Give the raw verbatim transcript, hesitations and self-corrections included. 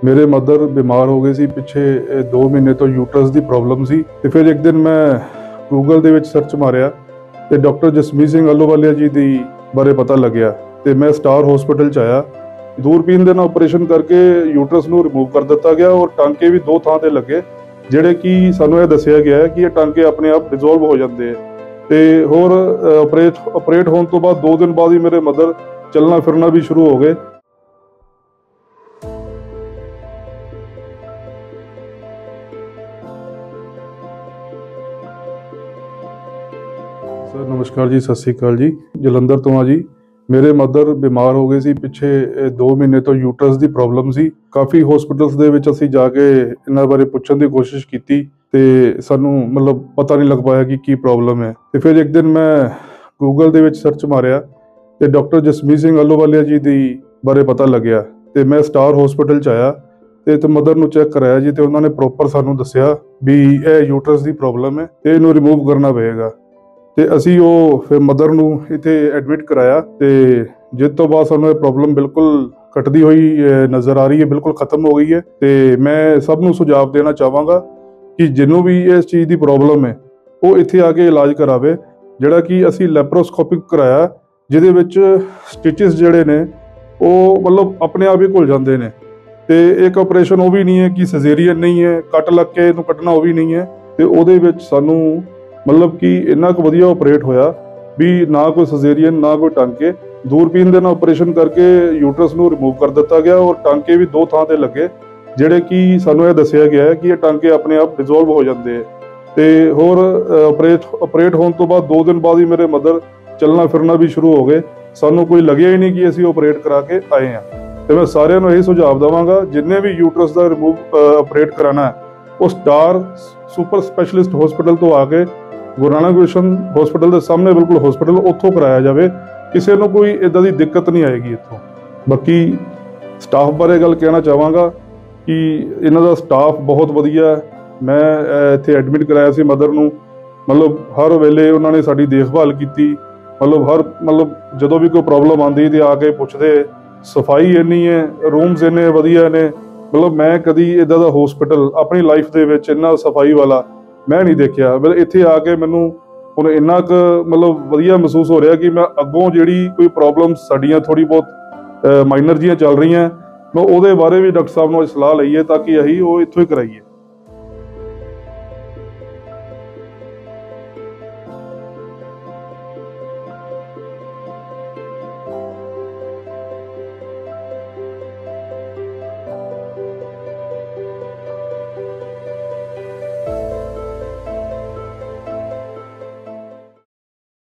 ਮੇਰੇ ਮਦਰ ਬਿਮਾਰ ਹੋ ਗਏ ਸੀ ਪਿੱਛੇ दो ਮਹੀਨੇ ਤੋਂ ਯੂਟਰਸ ਦੀ ਪ੍ਰੋਬਲਮ ਸੀ ਤੇ ਫਿਰ ਇੱਕ ਦਿਨ ਮੈਂ ਗੂਗਲ ਦੇ ਵਿੱਚ ਸਰਚ ਮਾਰਿਆ ਤੇ ਡਾਕਟਰ ਜਸਮੀਤ ਸਿੰਘ ਅਲੋਵਾਲੀਆ ਜੀ ਦੀ ਬਾਰੇ ਪਤਾ ਲੱਗਿਆ ਤੇ ਮੈਂ ਸਟਾਰ ਹਸਪੀਟਲ ਚ ਆਇਆ। ਦੂਰਬੀਨ ਦੇ ਨਾਲ ਆਪਰੇਸ਼ਨ ਕਰਕੇ ਯੂਟਰਸ ਨੂੰ ਰਿਮੂਵ ਕਰ ਦਿੱਤਾ ਗਿਆ ਔਰ ਟਾਂਕੇ ਵੀ ਦੋ ਥਾਂ ਤੇ ਲੱਗੇ ਜਿਹੜੇ ਕਿ ਸਾਨੂੰ ਇਹ ਦੱਸਿਆ ਗਿਆ ਹੈ ਕਿ ਇਹ ਟਾਂਕੇ ਆਪਣੇ ਆਪ ਡਿਸੋਲਵ ਹੋ ਜਾਂਦੇ ਆ ਤੇ ਹੋਰ ਆਪਰੇਟ ਆਪਰੇਟ ਹੋਣ ਤੋਂ ਬਾਅਦ ਦੋ ਦਿਨ ਬਾਅਦ ਹੀ ਮੇਰੇ ਮਦਰ ਚੱਲਣਾ ਫਿਰਨਾ ਵੀ ਸ਼ੁਰੂ ਹੋ ਗਏ। सर नमस्कार जी, सत श्री अकाल जी। जलंधर तो हाँ जी। मेरे मदर बीमार हो गए सी पिछे दो महीने तो यूटरस की प्रॉब्लम सी। काफ़ी हॉस्पिटल्स दे विच असीं जाके इन्हां बारे पुछण दी कोशिश कीती ते सानू मतलब पता नहीं लग पाया कि की प्रॉब्लम है। ते फिर एक दिन मैं गूगल दे विच सर्च मारिया ते डॉक्टर जसमीत सिंह अलोवालिया जी दी बारे पता लग्या ते मैं स्टार हॉस्पिटल च आया ते ते मदर नू चैक कराया जी ते उन्होंने प्रॉपर सानू दस्सिया भी यह यूटरस की प्रॉब्लम है ते इहनू रिमूव करना पएगा। ਤੇ ਅਸੀਂ ਉਹ ਫਿਰ ਮਦਰ ਨੂੰ ਇੱਥੇ ਐਡਮਿਟ ਕਰਾਇਆ ਤੇ ਜਿਸ ਤੋਂ ਬਾਅਦ ਸਾਨੂੰ ਇਹ ਪ੍ਰੋਬਲਮ ਬਿਲਕੁਲ ਘਟਦੀ ਹੋਈ ਨਜ਼ਰ ਆ ਰਹੀ ਹੈ, ਬਿਲਕੁਲ ਖਤਮ ਹੋ ਗਈ ਹੈ। ਤੇ ਮੈਂ ਸਭ ਨੂੰ ਸੁਝਾਅ ਦੇਣਾ ਚਾਹਾਂਗਾ ਕਿ ਜਿਹਨੂੰ ਵੀ ਇਸ ਚੀਜ਼ ਦੀ ਪ੍ਰੋਬਲਮ ਹੈ ਉਹ ਇੱਥੇ ਆ ਕੇ ਇਲਾਜ ਕਰਾਵੇ। ਜਿਹੜਾ ਕਿ ਅਸੀਂ ਲੈਪਰੋਸਕੋਪਿਕ ਕਰਾਇਆ ਜਿਹਦੇ ਵਿੱਚ ਸਟਿਚਸ ਜਿਹੜੇ ਨੇ ਉਹ ਮਤਲਬ ਆਪਣੇ ਆਪ ਹੀ ਘੁਲ ਜਾਂਦੇ ਨੇ ਤੇ ਇੱਕ ਆਪਰੇਸ਼ਨ ਉਹ ਵੀ ਨਹੀਂ ਹੈ ਕਿ ਸਜੇਰੀਅਨ ਨਹੀਂ ਹੈ, ਕੱਟ ਲੱਗ ਕੇ ਇਹਨੂੰ ਕੱਟਣਾ ਉਹ ਵੀ ਨਹੀਂ ਹੈ ਤੇ ਉਹਦੇ ਵਿੱਚ ਸਾਨੂੰ मतलब कि इन्ना को वधिया ऑपरेट होया भी ना कोई सजेरियन ना कोई टांके। दूरबीन दे नाल ऑपरेशन करके यूटरस नू रिमूव कर दिता गया और टांके भी दो थां ते लगे जिहड़े कि सानू ये दस्सिया गया है कि ये टांके अपने आप डिसोल्व हो जाते हैं ते होर ऑपरेट ऑपरेट होने तो बाद दो दिन बाद ही मेरे मदर चलना फिरना भी शुरू हो गए। सानू कोई लग्या ही नहीं कि असीं ऑपरेट करा के आए हैं। तो मैं सारिਆਂ ਨੂੰ यही सुझाव देवांगा जिन्ने भी यूटरस का रिमूव ऑपरेट कराना है वो स्टार सुपर स्पैशलिस्ट हॉस्पिटल तो आके गुरु नानक मिशन हॉस्पिटल के सामने बिल्कुल हॉस्पिटल उत्थों कराया जाए। किसी को कोई इदां दी दिक्कत नहीं आएगी इत्थों। बाकी स्टाफ बारे गल कहना चाहांगा कि इन्हां दा स्टाफ बहुत वधिया है। मैं इत्थे एडमिट कराया सी मदर नूं, मतलब हर वेले उन्होंने साडी देखभाल की, मतलब हर मतलब जदों भी कोई प्रॉब्लम आती तो आके पुछदे। सफाई इन्नी है, रूम्स इन्ने वधिया ने, मतलब मैं कदी इदां दा हॉस्पिटल अपनी लाइफ दे विच इन्ना सफाई वाला मैं नहीं देखा। मतलब इत्थे आके मैनू हुण इन्ना क मतलब वधिया महसूस हो रहा कि मैं अगों जिहड़ी कोई प्रॉब्लम साडियां थोड़ी बहुत माइनर जिहियां चल रही हैं मैं उहदे बारे भी डॉक्टर साहब नूं सलाह लई है ताकि असीं वो इत्थों ही कराइए।